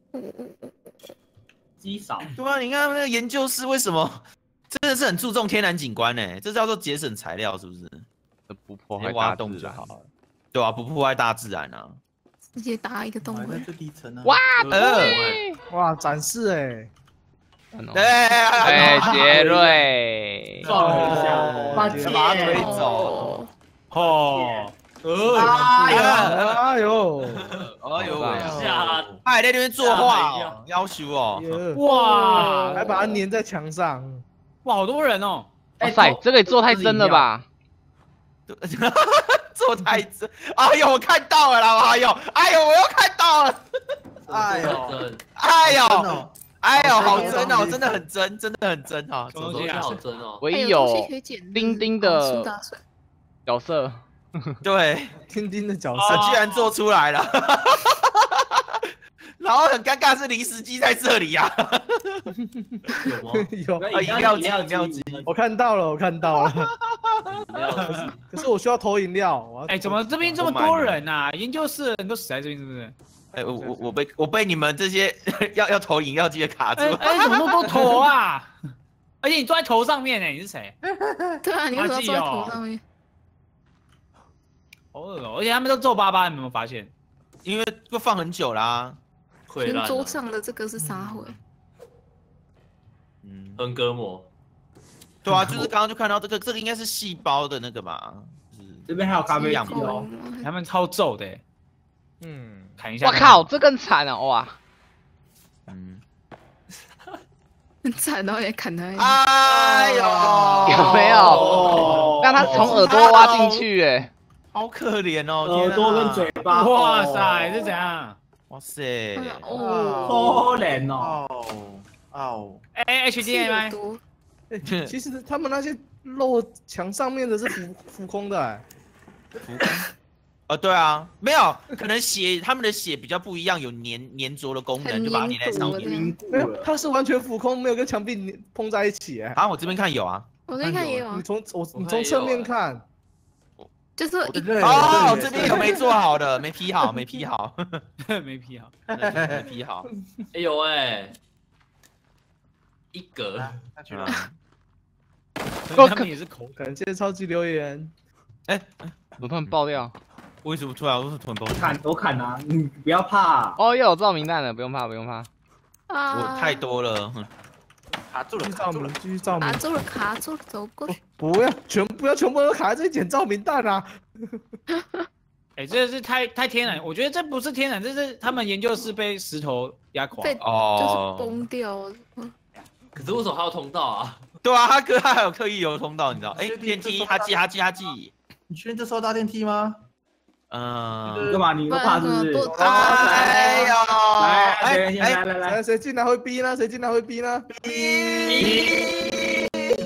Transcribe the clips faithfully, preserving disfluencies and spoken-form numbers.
稀少。 对啊，你看那个研究室为什么真的是很注重天然景观呢？这叫做节省材料，是不是？ 不破坏挖大自然洞就好了。对啊，不破坏大自然啊。 直接打一个洞位。 还在最低层啊！ 哇， 呃， 哇，展示哎， 对， 哎，杰瑞， 撞了一下， 把把他推走。 哦， 哎呀， 哎呦， 哎呦喂！ 吓！ 他还在那边作画哦，要求哦。 哇， 还把它粘在墙上。 哇，好多人哦！ 哇塞，这个也做太真了吧？ 做太真！哎呦，我看到了啦！哎呦，哎呦，我又看到了！ 哎呦， 哎呦， 哦， 哎呦，好真哦，真的很真，真的很真哈！ 什么东西好真哦？ 唯一有有丁丁的角色， 对， 丁丁的角他色居然做出来了。然后很尴尬是零食机在这里呀、啊， 有吗？ 有啊，饮料机，饮料机， 我看到了，我看到了。可是我需要投饮料。 哎，怎么这边这么多人啊？研究室的人都死在这边，是不是？ 哎，我我我被我被你们这些要要投饮料机的卡住。 哎，怎么那么多头啊？而且你坐在头上面呢，你是谁？ 对啊，你为什么坐在头上面？ 好恶哦！而且他们都皱巴巴，你有没有发现？ 因为都放很久啦。 全桌上的这个是啥回？ 嗯， 横膈膜。 对啊，就是刚刚就看到这个，这个应该是细胞的那个吧？ 这边还有咖啡机哦， 他们超皱的。 嗯， 看一下。 我靠，这更惨了哇！ 嗯， 很惨，然后也砍他。 哎呦， 有没有？让他从耳朵挖进去，哎， 好可怜哦， 耳朵跟嘴巴。哇塞，是怎样？ 哇塞， 哦，可怜哦。 哦， 哎 ，H D M I。 其实他们那些肉墙上面的是浮浮空的，哎， 浮空。哦，对啊，没有，可能血他们的血比较不一样，有粘粘着的功能，就把它粘在上面。 没有，它是完全浮空，没有跟墙壁碰在一起，哎。 啊，我这边看有啊， 我这边看也有啊。 你从我你从侧面看。 就是哦，这边有没做好的，没批好，没批好， 没批好， 没批好。 哎呦哎，一格， 下去了。 他们也是口感谢超级留言。 哎， 我突然爆掉， 为什么突然我突然爆掉？ 砍我砍啊，你不要怕。 哦，又有照明弹了，不用怕，不用怕。 我太多了。 卡住了， 继续照明，继续照明。 卡住了，卡住了，走过去。 不要，全不要，全部都卡在这里捡照明弹啊！ 哎，这是太太天然，我觉得这不是天然，这是他们研究室被石头压垮， 哦， 就是崩掉。 可是为什么还有通道啊？ 对啊，他哥他还有刻意有通道，你知道？哎，电梯，哈记哈记哈记。 你确定这时候搭电梯吗？ 嗯， 干嘛？你又怕是不是？ 哎呦， 来，哎来来来， 谁进来会逼呢？谁进来会逼呢？ 逼！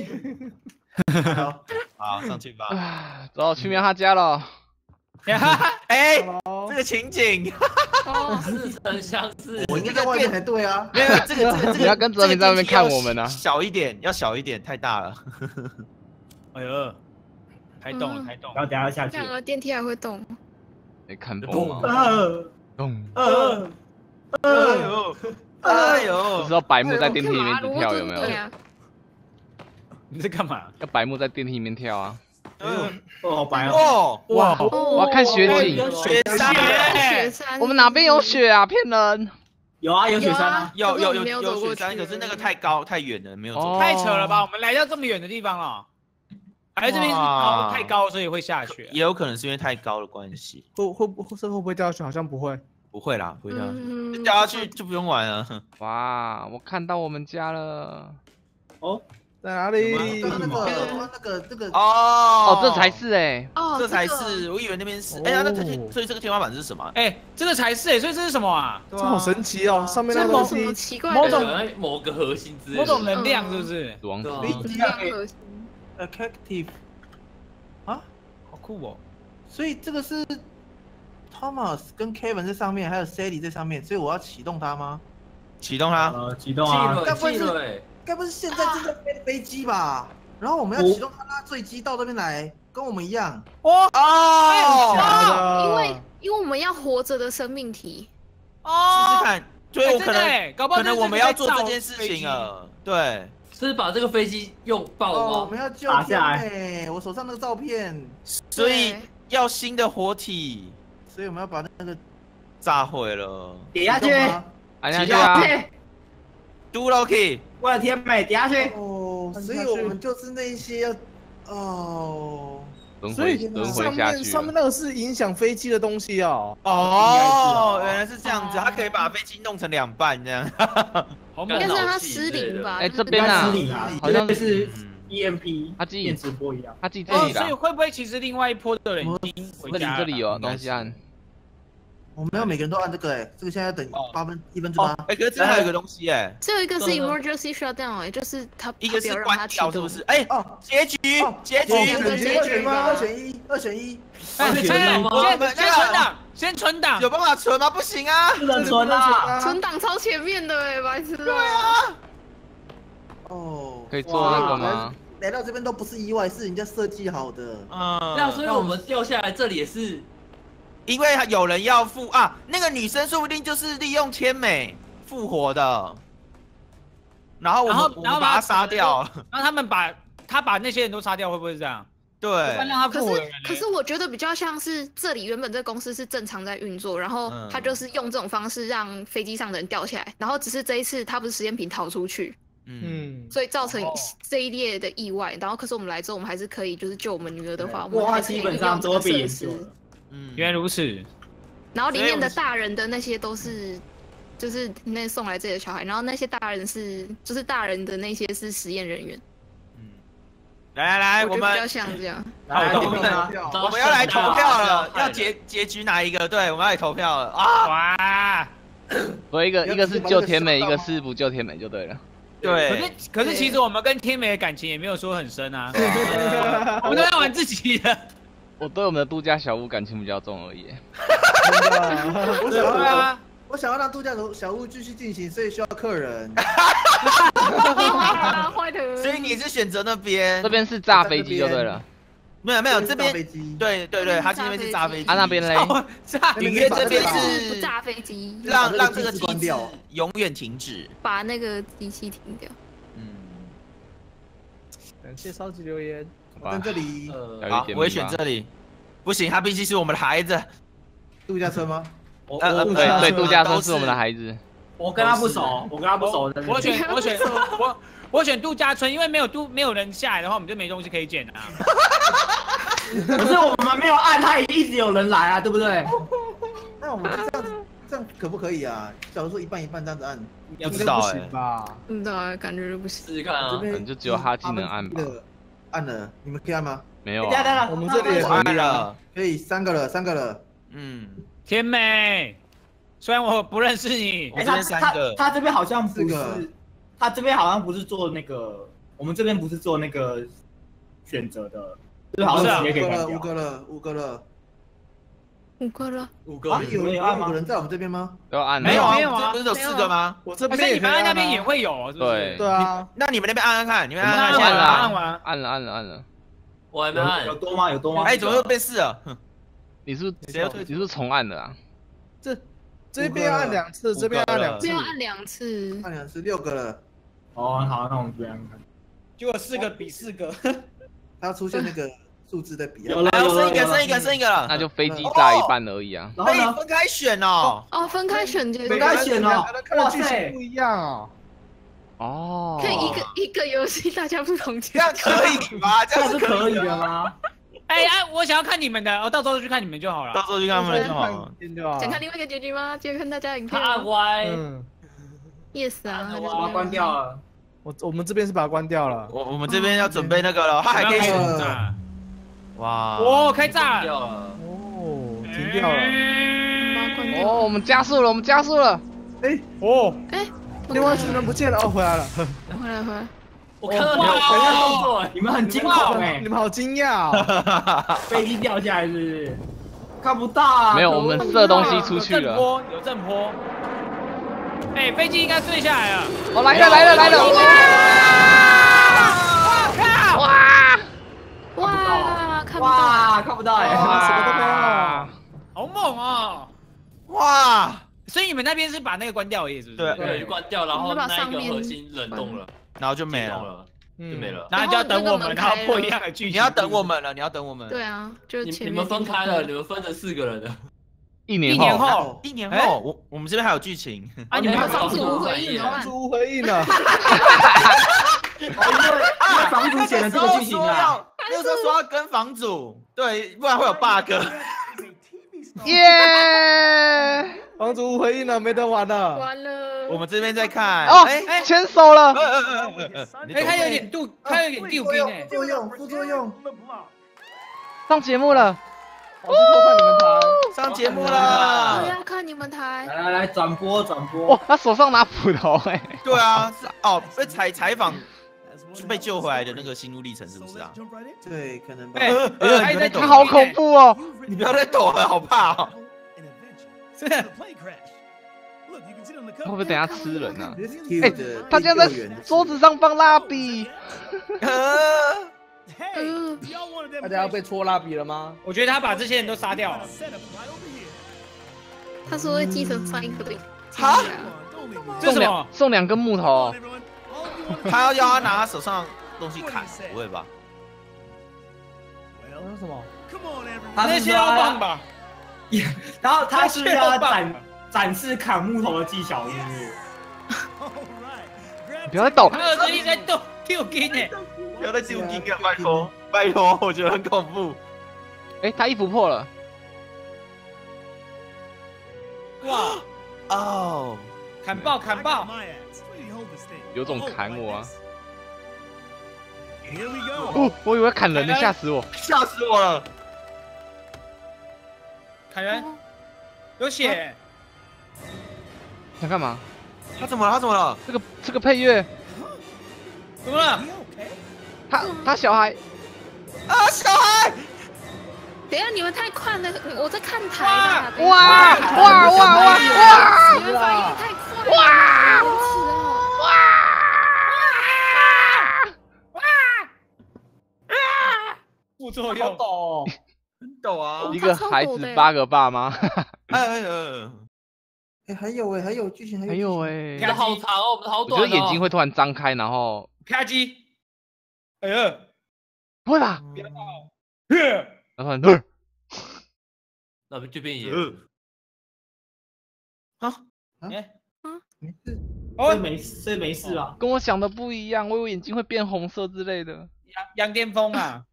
好，上去吧。 走，去喵他家了。 哎，这个情景， 似曾相识。 我应该在外面才对啊。 没有这个这个这个， 你要跟哲明在那边看我们呢。 小一点，要小一点，太大了。 哎呦，开动了，开动，然后等下下去。 这样电梯还会动。 没看懂吗？咚！ 呃，哎呦，哎呦， 不知道白木在电梯里面跳有没有？ 你在干嘛？ 要白木在电梯里面跳啊！ 嗯，哦，好白哦， 哇！ 我要看雪景， 雪山， 雪山， 我们哪边有雪啊？骗人！ 有啊，有雪山啊， 有有有有雪山，可是那个太高太远了，没有走。 太扯了吧？我们来到这么远的地方了。哎，这边是高太高，所以会下雪。 也有可能是因为太高的关系。 会会不会这会不会掉下去？好像不会， 不会啦，不会掉下去。掉下去就不用玩了。 哇，我看到我们家了。 哦， 在哪里？ 那个那个这个哦哦，这才是哎， 哦， 这才是，我以为那边是。哎呀，那这所以这个天花板是什么？ 哎，这个才是哎，所以这是什么啊？ 这好神奇哦，上面那东西奇怪， 某种某个核心之类， 某种能量是不是？ 死亡之能量核心 attractive 啊， 好酷哦！ 所以这个是 Thomas 跟 Kevin 在上面，还有 Sally 在上面，所以我要启动它吗？ 启动它， 呃，启动啊！ 该不会是该不是现在正在飞的飞机吧？然后我们要启动它，拉坠机到这边来，跟我们一样。 哦哦， 因为因为我们要活着的生命体。 试试看， 所以我可真的欸能搞不好可能这是我们要做在造这件事飞机情了，对。 是把这个飞机用爆哦，我吗？ 们要救打下来天美，我手上那个照片， 所以对要新的活体， 所以我们要把那个炸毁了。 点下去， 按下去啊！ 去， Do Loki， 为了天美，点下去。 哦，所以我们就是那些要哦， 轮所以回轮回上下去了。 面上面那个是影响飞机的东西哦。 哦，原来是这样子，它可以把飞机弄成两半这样。 好猛应该是他脑气失灵吧？ 哎就是这边啊失灵啊， 好像这是嗯 E M P 他记电磁波一样。 他记这哦， 里了， 所以会不会其实另外一波的人已经回这里家了？ 这里有东西按。 我们要每个人都按这个哎，这个现在等哦八分一分之八哦，，哎，可是这还有一个东西哎， 只有一个是对对 emergency shutdown，哎，就是他一个是他不要让关它启动掉是不是？哎， 哦结局哦结局哦两个选一二选一吗？ 结局吧二选一，二选一， 哎， 会存先档吗先我们先存档，先存档有。办法存吗？不行啊。 不能存啊！ 存档超前面的哎，白痴对啊！ 啊， 哦， 可以做那个吗？ 来到这边都不是意外，是人家设计好的。 嗯， 那所以我们掉下来这里也是因为有人要复啊，那个女生说不定就是利用天美复活的，然后我然后们我然后把他们把他杀掉， 让他们把他把那些人都杀掉，会不会是这样？ 对不然让他可是复活的人呢可是我觉得比较像是这里原本这个公司是正常在运作，然后嗯他就是用这种方式让飞机上的人掉下来，然后只是这一次他不是实验品逃出去， 嗯， 嗯， 所以造成哦这一列的意外。然后可是我们来之后，我们还是可以就是救我们女儿的话，我们哇， 还是可以基本上利用这个都被研设施。 究了。 嗯原来如此。 然后里面的所以我大人的那些都是，就是那送来这里的小孩，然后那些大人是，就是大人的那些是实验人员。 嗯，来来来，我我觉得比较们像这样。 来， 好我们啊， 我们要来投票了，要结结结局哪一个？对，我们要来投票了啊！ 哇！ 我一个要一个是救天美，一要个是不救天美就对了。 可是对， 可是其实我们跟天美的感情也没有说很深啊，我们都在玩自己的。 我对我们的度假小屋感情比较重而已。 真的。 我想要对啊， 我想要让度假小屋继续进行，所以需要客人。 坏的。 所以你是选择那边这？边是炸飞机就对了。 没有没有，这是炸飞边机， 对对对，他这边是炸飞机， 啊那边嘞？ 炸隐约这边是是不炸飞机， 让把这个机制让这个机制关掉永远停止。 把那个机器停掉。 嗯， 感谢超级留言。 我在这里呃， 好，我会选这里。不行，他毕竟是我们的孩子。 度假村吗？ 我呃呃我对对， 度假村度假都是村是我们的孩子。 我跟他不熟，我跟他不熟。真的我选我选我我选度假村，因为没有度没有人下来的话，我们就没东西可以捡啊。 可是我们没有按，他也一直有人来啊，对不对？ 那我们这样子，这样可不可以啊？假如说一半一半这样子按， 不知道哎应该不行吧？ 嗯，对啊，感觉就不行。 试试看啊。 这边可能就只有哈基能按吧八分之一的按了，你们可以按吗？ 没有啊。 等一下等一下， 我们这里也我可以啊。 按了。 可以，三个了，三个了。 嗯， 天美，虽然我不认识你， 哎， 我这他他边三个他这边好像不四个是，他这边好像不是做那个，我们这边不是做那个选择的，就是好像直接可以关五个了，五掉。 个了，五个了。 五个了， 五个啊有没有按吗有五个人在我们这边吗？ 都要按的。 没有啊， 没有啊我们这不是有四个吗？ 我这而且你们边也可以按啊按那边也会有，是不是？ 对对啊， 那你们那边按按看，你们我们按按看。 按了啊按完， 按了按了按了。 我还没按有有。多吗？有多吗？ 哎，怎么又变四了？哼你是谁要退你是不是重按的啊？ 这这边要按两次，这边要按两次这。样按两次。 按两次，六个了。 哦，好，那我们这样看。 结果四个比四个， 它出现那个数字在比啊。 有了还有剩一个， 有了剩一个，剩一个了。 那就飞机炸一半而已啊。 然后呢？ 可以分开选哦。 哦，分开选结分局， 开选哦两个人看的剧哇塞情不一样哦。 哦。 可以一个一个游戏大家不同结这样可以吗？这这样是样是可以的的？吗？ 哎哎，我想要看你们的，我到时候去看你们就好了。 到时候去看他们就好了。 就好想看另外一个结局吗？接着看大家影他片吗按歪， 嗯， ？Yes 啊， 按我把它关掉了。 我我们这边是把它关掉了。 我我们这边要准备那个了，他还可以开选。 炸， 哇！ 哦，开炸掉了。 哦，停掉了。 把它关掉。 哦，我们加速了，我们加速了。 哎， 哦， 哎， 另外一群人不见了，哦，回来了。 回来回来， 我看到你们等一下动作， 你们很惊恐哎你，们好惊讶哦。 飞机掉下来是不是？看不到啊。 没有， 可恶我们射东西出去了。 有正坡，有正坡。哎，飞机应该坠下来了。 哦，来了来了来了！哇！哇！ 哇，看不到， 哇，看不到哎。 什么都没有。 好猛哦！ 哇！ 所以你们那边是把那个关掉而已，是不是？ 对对，关掉，然后我们把那上面一个核心冷冻了， 然后就没了。 解冻了，就没了。 然后就要等我们，然然后那个门开了后破一样的剧情。 你要等我们了，你要等我们。 对啊，就是你前面你们分开了，你们分成四个人的。 一年一年后， 后， 一年哎后，我我们这边还有剧情。 啊，你们还房房主主无回应怎么办？ 出回应了， 因为因为房主写了这个剧情啊， 那个时候说要跟房主，对，不然会有 bug。 耶！ 房主回应了，没得玩了。 完了， 我们这边在看， 哦哎哎， 牵手了， 呃呃呃呃呃， 哎，他有点度，他有点丢兵哎副。作用，副作用， 上节目了， 我去偷看你们台。 上节目我了。 要看你们台。 来来来，转播转播哇，，他手上拿斧头哎， 对啊，是哦，被采采访被救回来的那个心路历程是不是啊？ 对，可能吧。 哎， 呃还在他好恐怖哦， 你不要再抖了，好怕哦。 是会不会等下吃人啊？ 哎他竟然在桌子上放蜡笔， 呃嗯， 大家要被戳蜡笔了吗？ 我觉得他把这些人都杀掉了。 他说会继承上一个的。 哈这是什么？ 送两根木头， 他要要他拿他手上东西砍，不会吧？ 那是什么？ 他那些是说要要棒吧？ 然后他是不是要那些要展展示砍木头的技巧，是不是？ 不要再抖， 他儿子一直在斗丢兵哎。 不要再丢金了，拜托拜托，我觉得很恐怖。 哎，他衣服破了， 哇， 哦， 砍爆砍爆！ 有种砍我啊！哦，我以为砍人呢，吓死我！ 吓死我了！ 砍人，有血。 想干嘛？ 他怎么了？他怎么了？ 这个这个配乐， 怎么了？ 他他小孩， 啊，小孩！ 等一下你们太快了，我在看台啦。等一哇下哇哇哇哇！ 你们反应太快了。哇！ 副作好用。 抖， 很抖啊！ 一个孩子八个爸妈， 哎哎哎， 哎，还有哎，还有剧情，还有还有哎你，的好长哦，我们的好我觉短哦。 得眼睛会突然张开，然后啪叽！哎呀， 不会吧？ 呵然后突然， 那边这边也啊， 哎， 没事， 这哦， 没这没事啊。 跟我想的不一样，我以为眼睛会变红色之类的。 杨杨巅峰啊！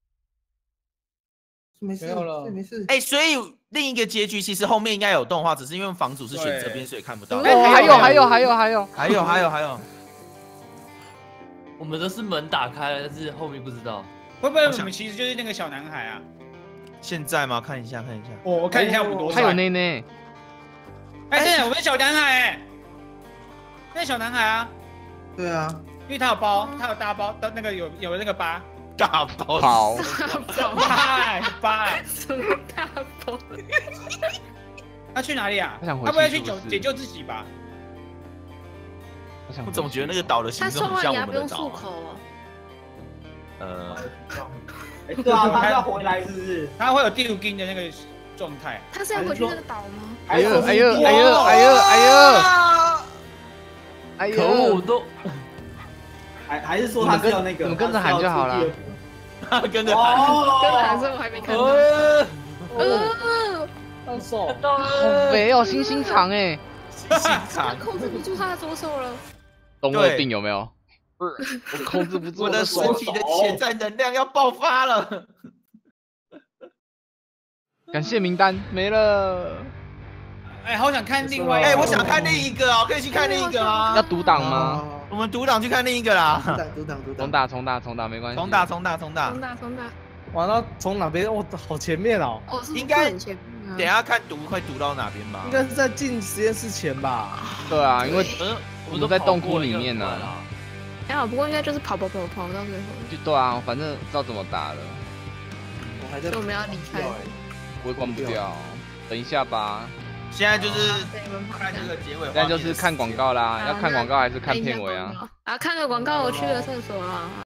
没事， 没有了没事没事。 哎，所以另一个结局其实后面应该有动画，只是因为房主是选这边，所以看不到。 哎哦，还有还有还有还有， 还有还有还有， 我们的是门打开了，但是后面不知道。 会不会我们其实就是那个小男孩啊？ 现在吗？看一下看一下。 我我看一下我们多帅。 还有内内， 哎，真的，我们小男孩哎，那小男孩啊， 对啊， 因为他有包，他有大包，到那个有有那个疤， 大包好， 疤疤。 什么大包？ 他去哪里啊？ 他想回去他不会去是不是解解救自己吧？ 我想我总觉得那个岛的形他状很像刷完牙不我们的岛啊。 用漱口哦。 呃， 哎，对啊，他要回来是不是？ 他会有第五根的那个状态。 他是要回去那个岛吗？ 哎呦哎呦呦哎呦哎呦哎呦哎呦！ 可恶，我都还还是说他是要那个？ 你们跟着喊就好了。 跟着哦， 跟还是我还没看到。 呃， 呃， 放手， 好肥哦，星星肠哎， 细长， 控制不住他的左手了。 中二病有没有？我控制不住我的手身体的潜在能量要爆发了。 感谢名单没了， 哎，好想看另外一哎， 个。 我想看另一个哦，可以去看另一个要啊。 独挡吗？ 我们独挡去看另一个独啦。 挡独挡独挡。 重打重打重打没关系， 重打重打重打冲。大冲大， 完了从哪边？哦，好前面哦， 哦，是不是应该很前面啊等一下看读会读到哪边吧应？该是在进实验室前吧？ 对啊，因为嗯， 我们在洞窟里面呢呢。 还好，不过应该就是跑跑跑跑到最后， 就对啊，反正知道怎么打了， 我还在所以我们要离开。 我也关不掉，等一下吧。 现在就是对，你们跑看这个结尾。 现在就是看广告啦， 好要看广告还是看片尾啊？ 啊，看个广告，我去个厕所了。